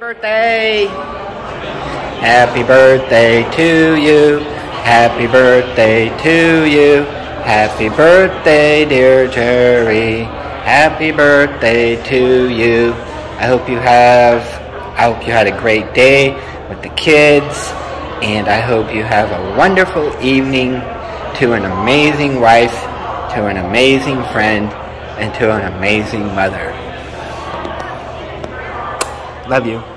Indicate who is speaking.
Speaker 1: birthday. Happy birthday to you. Happy birthday to you. Happy birthday, dear Jerry. Happy birthday to you. I hope you had a great day with the kids, and I hope you have a wonderful evening to an amazing wife, to an amazing friend, and to an amazing mother. Love you.